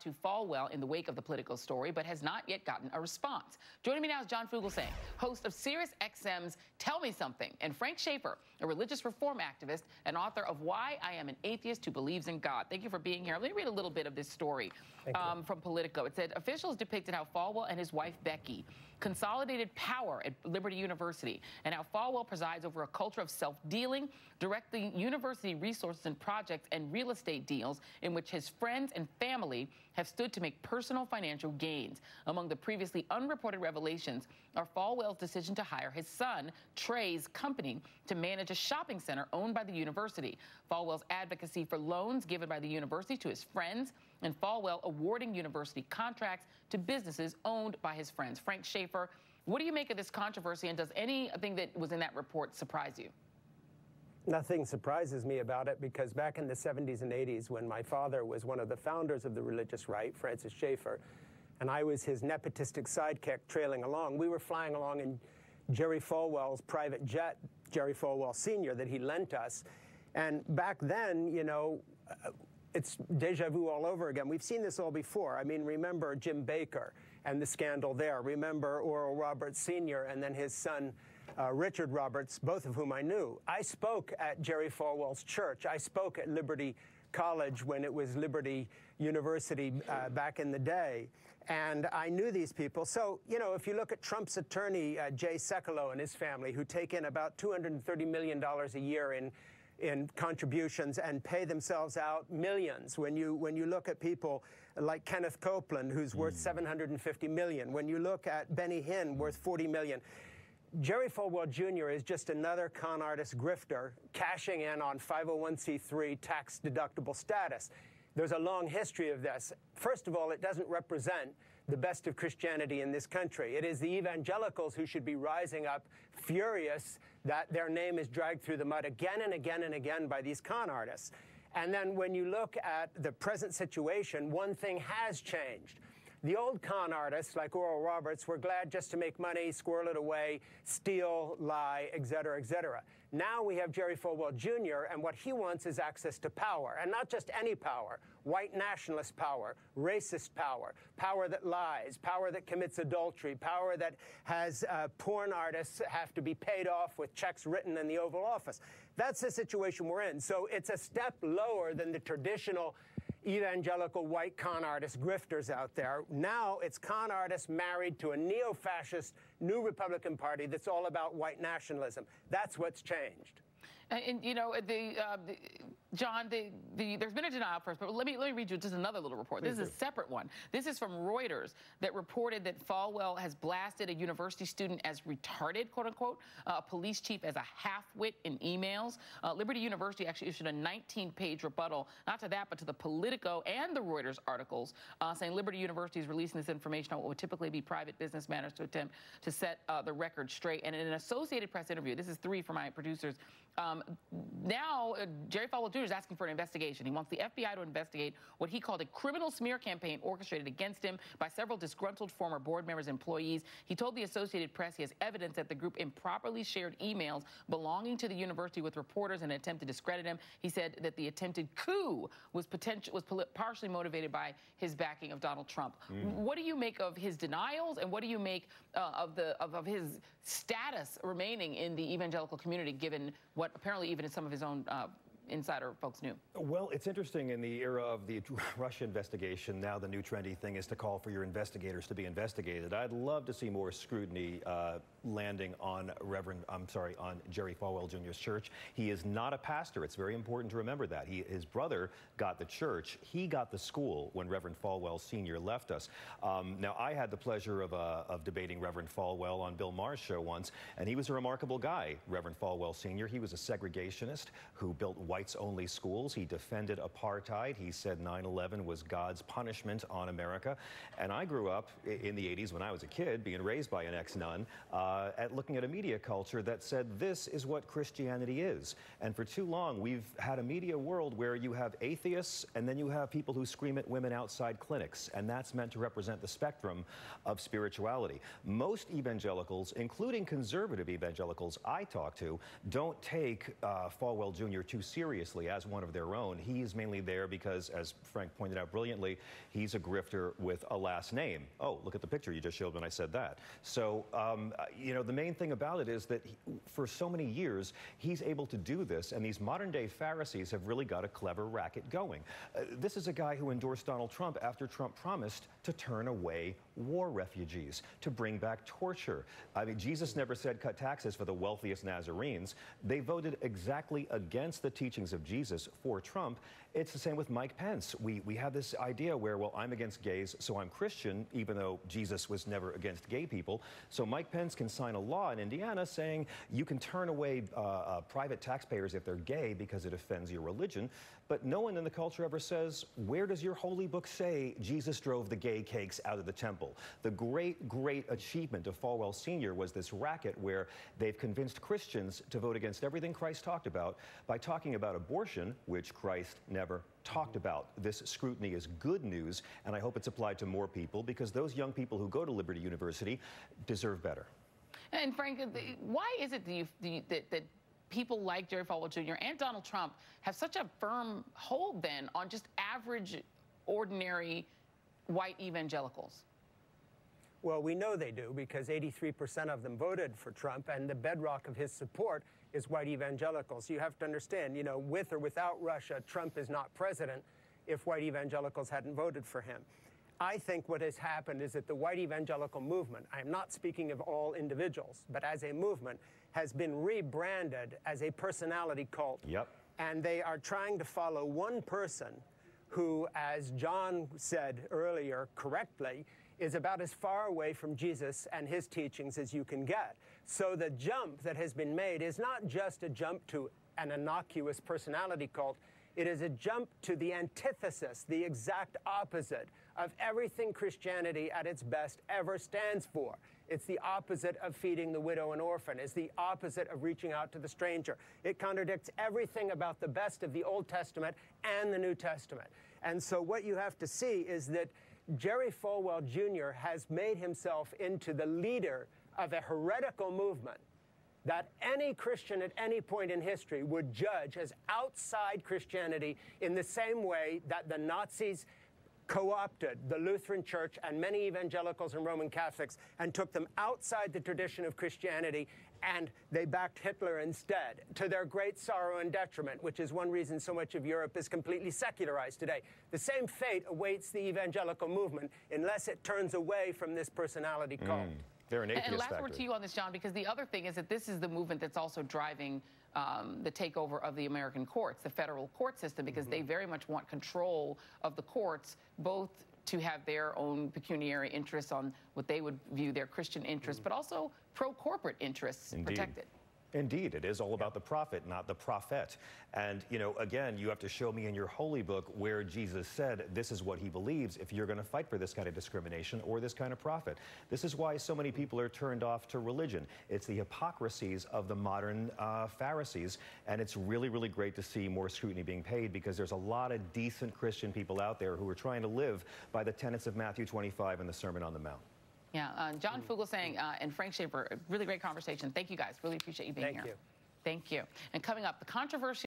to Falwell in the wake of the Politico story, but has not yet gotten a response. Joining me now is John Fugelsang, host of SiriusXM's Tell Me Something, and Frank Schaeffer, a religious reform activist and author of Why I Am an Atheist Who Believes in God. Thank you for being here. Let me read a little bit of this story from Politico. It said, officials depicted how Falwell and his wife, Becky, consolidated power at Liberty University, and how Falwell presides over a culture of self-dealing, directing university resources and projects and real estate deals in which his friends and family have stood to make personal financial gains. Among the previously unreported revelations are Falwell's decision to hire his son, Trey's company, to manage a shopping center owned by the university, Falwell's advocacy for loans given by the university to his friends, and Falwell awarding university contracts to businesses owned by his friends. Frank Schaeffer, what do you make of this controversy, and does anything that was in that report surprise you? Nothing surprises me about it, because back in the 70s and 80s, when my father was one of the founders of the religious right, Francis Schaeffer, and I was his nepotistic sidekick trailing along, we were flying along in Jerry Falwell's private jet, Jerry Falwell Sr., that he lent us. And back then, you know, it's deja vu all over again. We've seen this all before. I mean, remember Jim Baker and the scandal there. Remember Oral Roberts Sr. and then his son, Richard Roberts, both of whom I knew. I spoke at Jerry Falwell's church. I spoke at Liberty College when it was Liberty University back in the day. And I knew these people. So, you know, if you look at Trump's attorney, Jay Sekulow, and his family, who take in about $230 million a year in contributions and pay themselves out millions. When you look at people like Kenneth Copeland, who's worth $750 million. When you look at Benny Hinn, worth $40 million. Jerry Falwell Jr. is just another con artist grifter cashing in on 501c3 tax-deductible status. There's a long history of this. First of all, it doesn't represent the best of Christianity in this country. It is the evangelicals who should be rising up furious that their name is dragged through the mud again and again and again by these con artists. And then when you look at the present situation, one thing has changed. The old con artists, like Oral Roberts, were glad just to make money, squirrel it away, steal, lie, et cetera, et cetera. Now we have Jerry Falwell Jr., and what he wants is access to power, and not just any power, white nationalist power, racist power, power that lies, power that commits adultery, power that has porn artists have to be paid off with checks written in the Oval Office. That's the situation we're in. So it's a step lower than the traditional evangelical white con artist grifters out there. Now it's con artists married to a neo-fascist new Republican Party that's all about white nationalism. That's what's changed. And you know, John, there's been a denial first, but let me read you just another little report. This is a separate one. This is from Reuters that reported that Falwell has blasted a university student as retarded, quote unquote, a police chief as a half-wit in emails. Liberty University actually issued a 19-page rebuttal, not to that, but to the Politico and the Reuters articles, saying Liberty University is releasing this information on what would typically be private business matters to attempt to set the record straight. And in an Associated Press interview, this is 3 for my producers, now Jerry Falwell Jr. is asking for an investigation. He wants the FBI to investigate what he called a criminal smear campaign orchestrated against him by several disgruntled former board members and employees. He told the Associated Press he has evidence that the group improperly shared emails belonging to the university with reporters in an attempt to discredit him. He said that the attempted coup was partially motivated by his backing of Donald Trump. What do you make of his denials, and what do you make of his status remaining in the evangelical community, given what apparently even some of his own insider folks knew? Well, it's interesting in the era of the Russia investigation, now the new trendy thing is to call for your investigators to be investigated. I'd love to see more scrutiny landing on on Jerry Falwell Jr.'s church. He is not a pastor. It's very important to remember that. His brother got the church. He got the school when Reverend Falwell Sr. left us. Now, I had the pleasure of debating Reverend Falwell on Bill Maher's show once, and he was a remarkable guy, Reverend Falwell Sr. He was a segregationist who built whites-only schools. He defended apartheid. He said 9/11 was God's punishment on America. And I grew up in the 80s when I was a kid, being raised by an ex-nun, at looking at a media culture that said this is what Christianity is. And for too long, we've had a media world where you have atheists and then you have people who scream at women outside clinics. And that's meant to represent the spectrum of spirituality. Most evangelicals, including conservative evangelicals I talk to, don't take Falwell Jr. too seriously. seriously as one of their own. He is mainly there because, as Frank pointed out brilliantly, he's a grifter with a last name. Oh, look at the picture you just showed when I said that. So, you know, the main thing about it is that for so many years, he's able to do this, and these modern-day Pharisees have really got a clever racket going. This is a guy who endorsed Donald Trump after Trump promised to turn away war refugees, to bring back torture. I mean, Jesus never said cut taxes for the wealthiest Nazarenes. They voted exactly against the teachings of Jesus for Trump. It's the same with Mike Pence. We have this idea where, well, I'm against gays, so I'm Christian, even though Jesus was never against gay people. So Mike Pence can sign a law in Indiana saying you can turn away private taxpayers if they're gay because it offends your religion. But no one in the culture ever says, where does your holy book say Jesus drove the gay cakes out of the temple? The great, great achievement of Falwell Sr. was this racket where they've convinced Christians to vote against everything Christ talked about by talking about abortion, which Christ never talked about. This scrutiny is good news, and I hope it's applied to more people, because those young people who go to Liberty University deserve better. And Frank, why is it that people like Jerry Falwell Jr. and Donald Trump have such a firm hold then on just average, ordinary white evangelicals? Well, we know they do, because 83% of them voted for Trump, and the bedrock of his support is white evangelicals. You have to understand, you know, with or without Russia, Trump is not president if white evangelicals hadn't voted for him. I think what has happened is that the white evangelical movement, I am not speaking of all individuals, but as a movement, has been rebranded as a personality cult. Yep. And they are trying to follow one person who, as John said earlier correctly, is about as far away from Jesus and his teachings as you can get. So the jump that has been made is not just a jump to an innocuous personality cult. It is a jump to the antithesis, the exact opposite of everything Christianity at its best ever stands for. It's the opposite of feeding the widow and orphan. It's the opposite of reaching out to the stranger. It contradicts everything about the best of the Old Testament and the New Testament. And so what you have to see is that Jerry Falwell Jr. has made himself into the leader of a heretical movement that any Christian at any point in history would judge as outside Christianity, in the same way that the Nazis co-opted the Lutheran Church and many evangelicals and Roman Catholics and took them outside the tradition of Christianity, and they backed Hitler instead, to their great sorrow and detriment, which is one reason so much of Europe is completely secularized today. The same fate awaits the evangelical movement unless it turns away from this personality cult. They're an atheist and last factory. word to you on this, John, because the other thing is that this is the movement that's also driving the takeover of the American courts, the federal court system, because they very much want control of the courts, both to have their own pecuniary interests on what they would view their Christian interests, but also pro-corporate interests protected. Indeed, it is all about the prophet, not the prophet. And, you know, again, you have to show me in your holy book where Jesus said this is what he believes if you're going to fight for this kind of discrimination or this kind of prophet. This is why so many people are turned off to religion. It's the hypocrisies of the modern Pharisees, and it's really, really great to see more scrutiny being paid, because there's a lot of decent Christian people out there who are trying to live by the tenets of Matthew 25 and the Sermon on the Mount. Yeah, John Fugelsang and Frank Schaeffer, really great conversation. Thank you guys. Really appreciate you being here. Thank you. Thank you. And coming up, the controversial